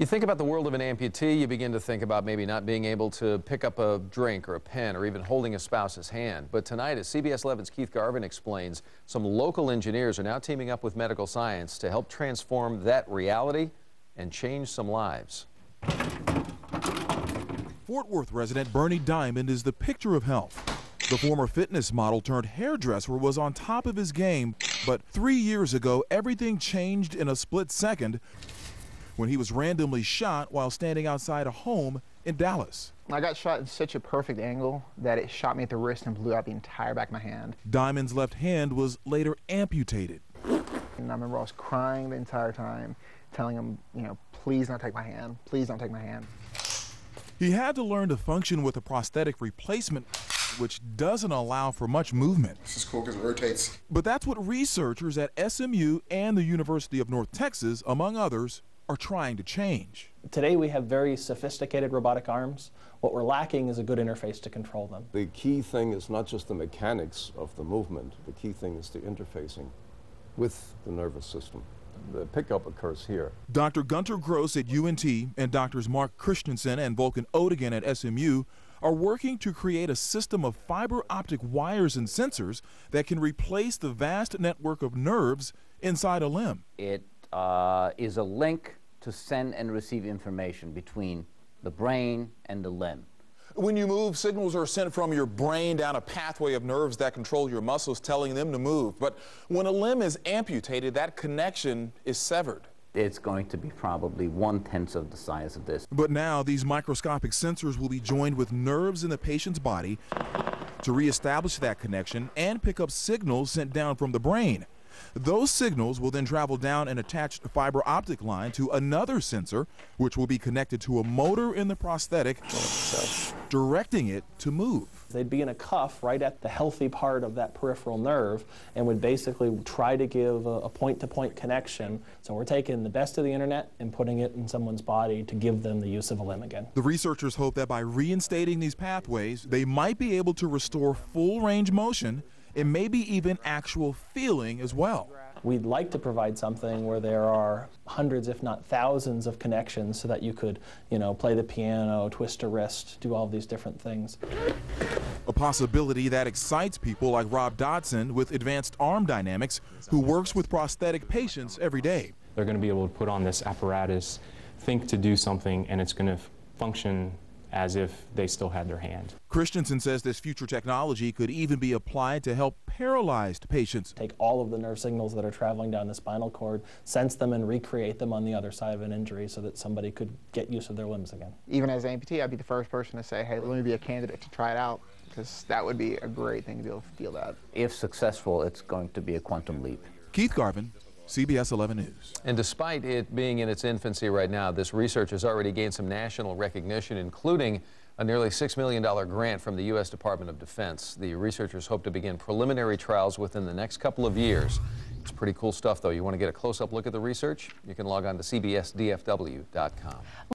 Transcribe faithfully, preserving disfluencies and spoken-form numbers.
You think about the world of an amputee, you begin to think about maybe not being able to pick up a drink or a pen or even holding a spouse's hand. But tonight, as C B S eleven's Keith Garvin explains, some local engineers are now teaming up with medical science to help transform that reality and change some lives. Fort Worth resident Bernie Diamond is the picture of health. The former fitness model turned hairdresser was on top of his game, but three years ago, everything changed in a split second when he was randomly shot while standing outside a home in Dallas. I got shot in such a perfect angle that it shot me at the wrist and blew out the entire back of my hand. Diamond's left hand was later amputated. And I remember I was crying the entire time, telling him, you know, please don't take my hand, please don't take my hand. He had to learn to function with a prosthetic replacement, which doesn't allow for much movement. This is cool because it rotates. But that's what researchers at S M U and the University of North Texas, among others, are trying to change. Today we have very sophisticated robotic arms. What we're lacking is a good interface to control them. The key thing is not just the mechanics of the movement. The key thing is the interfacing with the nervous system. The pickup occurs here. Doctor Gunter Gross at U N T and Doctors Mark Christensen and Volkan Odegan at S M U are working to create a system of fiber optic wires and sensors that can replace the vast network of nerves inside a limb. It uh, is a link to send and receive information between the brain and the limb. When you move, signals are sent from your brain down a pathway of nerves that control your muscles, telling them to move. But when a limb is amputated, that connection is severed. It's going to be probably one-tenth of the size of this. But now these microscopic sensors will be joined with nerves in the patient's body to reestablish that connection and pick up signals sent down from the brain. Those signals will then travel down an attached fiber optic line to another sensor, which will be connected to a motor in the prosthetic, directing it to move. They'd be in a cuff right at the healthy part of that peripheral nerve and would basically try to give a point-to-point connection. So we're taking the best of the internet and putting it in someone's body to give them the use of a limb again. The researchers hope that by reinstating these pathways, they might be able to restore full range motion and maybe even actual feeling as well. We'd like to provide something where there are hundreds, if not thousands, of connections so that you could, you know, play the piano, twist a wrist, do all these different things. A possibility that excites people like Rob Dodson with Advanced Arm Dynamics, who works with prosthetic patients every day. They're going to be able to put on this apparatus, think to do something, and it's going to function as if they still had their hand. Christensen says this future technology could even be applied to help paralyzed patients. Take all of the nerve signals that are traveling down the spinal cord, sense them and recreate them on the other side of an injury so that somebody could get use of their limbs again. Even as an amputee, I'd be the first person to say, hey, let me be a candidate to try it out, because that would be a great thing to be able to feel that. If successful, it's going to be a quantum leap. Keith Garvin, C B S eleven News. And despite it being in its infancy right now, this research has already gained some national recognition, including a nearly six million dollar grant from the U S Department of Defense. The researchers hope to begin preliminary trials within the next couple of years. It's pretty cool stuff, though. You want to get a close-up look at the research? You can log on to C B S D F W dot com.